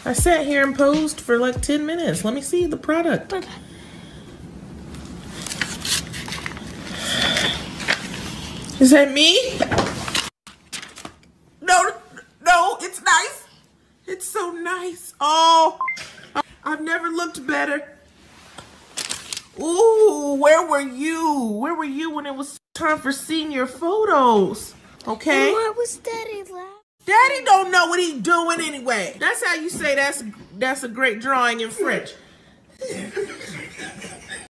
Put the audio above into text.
I sat here and posed for like 10 minutes. Let me see the product. Is that me? No, it's nice. It's so nice. Oh, I've never looked better. Ooh, where were you? Where were you when it was time for senior photos? Okay. And what was Daddy laughing? Daddy don't know what he's doing anyway. That's how you say that's a great drawing in French.